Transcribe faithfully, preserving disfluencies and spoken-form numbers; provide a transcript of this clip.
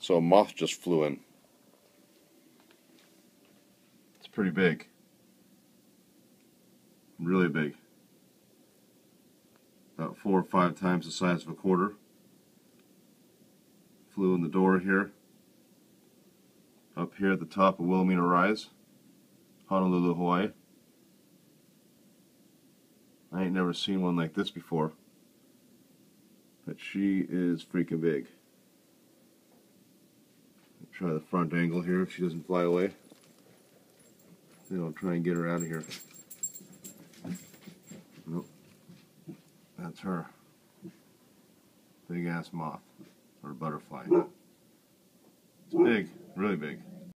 So a moth just flew in. It's pretty big. Really big. About four or five times the size of a quarter. Flew in the door here. Up here at the top of Wilhelmina Rise, Honolulu, Hawaii. I ain't never seen one like this before. But she is freaking big. Try the front angle here if she doesn't fly away. Then I'll try and get her out of here. Nope. That's her. Big ass moth. Or butterfly. It's big. Really big.